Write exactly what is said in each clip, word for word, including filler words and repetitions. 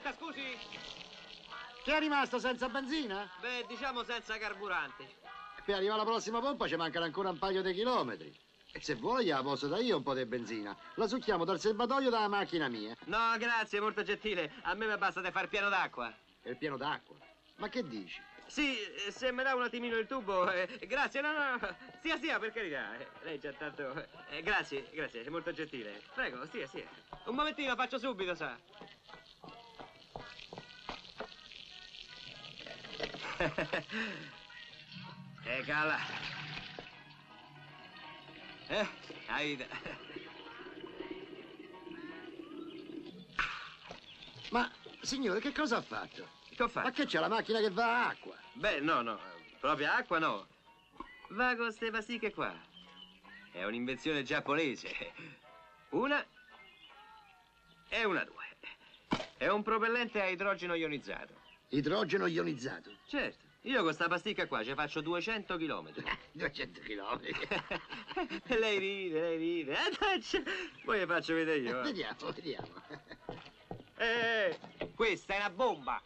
Aspetta, scusi. Che è rimasto senza benzina? Beh, diciamo senza carburante. Per arrivare alla prossima pompa ci mancano ancora un paio di chilometri. E se vuole gliela posso dare io un po' di benzina. La succhiamo dal serbatoio dalla macchina mia. No, grazie, molto gentile. A me mi basta di far pieno d'acqua. È il pieno d'acqua? Ma che dici? Sì, se mi dà un attimino il tubo, eh, grazie, no, no, no, stia, stia, per carità, eh, lei già tanto, eh, grazie, grazie, è molto gentile, prego, stia, stia, un momentino, faccio subito, sa. E cala. Eh, Aida. Ma, signore, che cosa ha fatto? Che ho fatto? Ma che c'è la macchina che va a acqua? Beh, no, no, proprio acqua no. Va con ste pasticche qua. È un'invenzione giapponese. Una e una due. È un propellente a idrogeno ionizzato. Idrogeno ionizzato? Certo. Io con sta pasticca qua ci faccio duecento chilometri. duecento chilometri. Lei ride, lei ride. Eh, dai, poi le faccio vedere io. Eh. Vediamo, vediamo. Eh, questa è una bomba.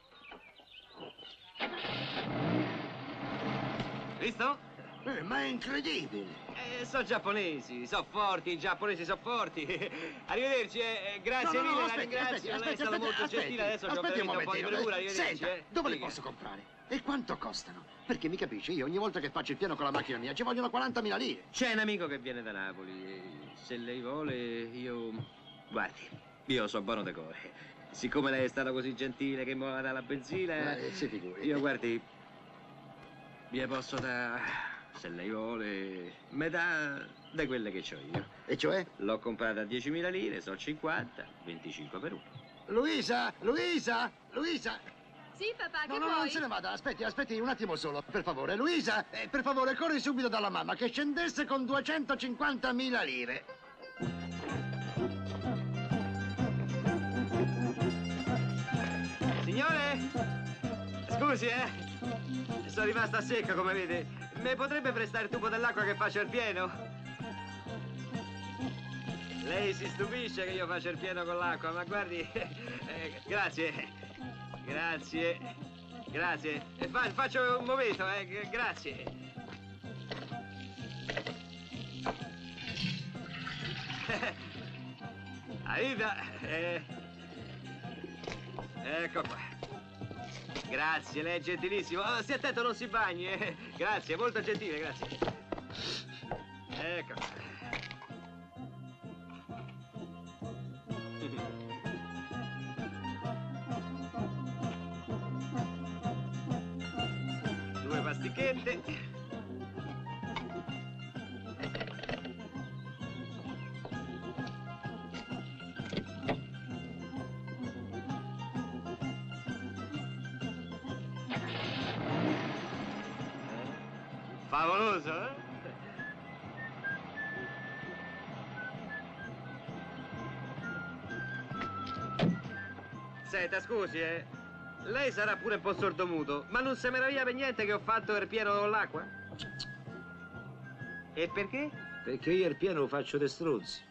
Visto? Eh, ma è incredibile. Eh, sono giapponesi, sono forti, i giapponesi sono forti. Arrivederci, eh, grazie no, no, mille, no, la aspetti, ringrazio, aspetti, lei è aspetti, stato aspetti, molto aspetti, gentile, adesso c'ho aspetti veramente un po' di momentino, bravura, arrivederci. Senta, eh. dove Dica. li posso comprare? E quanto costano? Perché mi capisci, io ogni volta che faccio il piano con la macchina mia ci vogliono quarantamila lire. C'è un amico che viene da Napoli, e se lei vuole io... Guardi, io so buono decore. Siccome lei è stata così gentile che mi ha dato la benzina... Eh, si figuri. Io, guardi, vi posso dare... Se lei vuole, me dà da quelle che ho io. E cioè? L'ho comprata a diecimila lire, sono cinquanta, venticinque per uno. Luisa, Luisa, Luisa. Sì, papà, No, che no, vuoi? non se ne vada, aspetti, aspetti un attimo solo, per favore. Luisa, eh, per favore, corri subito dalla mamma che scendesse con duecentocinquantamila lire. Signore? Scusi, eh? Sono rimasta secca, come vede. Mi potrebbe prestare il tubo dell'acqua che faccio il pieno? Lei si stupisce che io faccio il pieno con l'acqua, ma guardi... Eh, grazie. Grazie. Grazie. E fa, faccio un momento, eh. Grazie. Aida. Eh. Ecco qua. Grazie, lei è gentilissimo. Oh, stia attento, non si bagni. Eh. Grazie, molto gentile, grazie. Ecco. Due pasticchette. Favoloso, eh? Senta, scusi, eh. Lei sarà pure un po' sordomuto, ma non si meraviglia per niente che ho fatto il pieno con l'acqua? E perché? Perché io il pieno lo faccio de struzzi.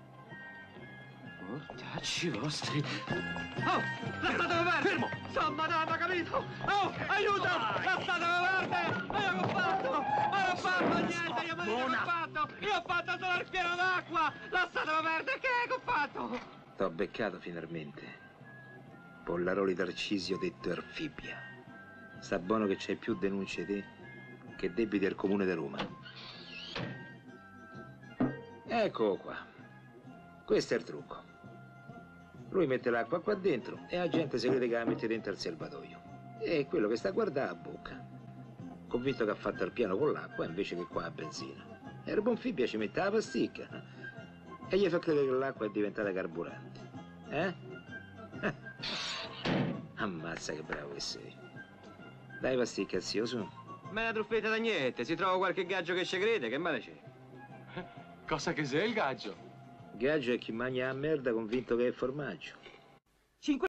Tacci vostri. Oh, lasciatelo perdere! Fermo! Sono madonna, capito? Oh, aiuto! Lasciatelo perdere! Ma io che ho fatto? Ma non ho fatto niente, io mi dico che ho fatto! Io ho fatto solo il pieno d'acqua! Lasciatelo perdere, che è che ho fatto? T'ho beccato finalmente. Pollaroli d'Arcisio detto Erfibia. Sta buono che c'hai più denunce te che debiti al comune di Roma. Ecco qua. Questo è il trucco. Lui mette l'acqua qua dentro e la gente si crede che la mette dentro al serbatoio. E quello che sta a guardare a bocca. Convinto che ha fatto il piano con l'acqua invece che qua a benzina. E il Bonfibbia ci mette la pasticca e gli fa credere che l'acqua è diventata carburante. Eh? Ammazza che bravo che sei. Dai pasticca, zio, su. Ma è una truffetta da niente, si trova qualche gaggio che ci crede, che male c'è? Cosa che sei il gaggio? Gaggio è chi mangia la merda convinto che è formaggio.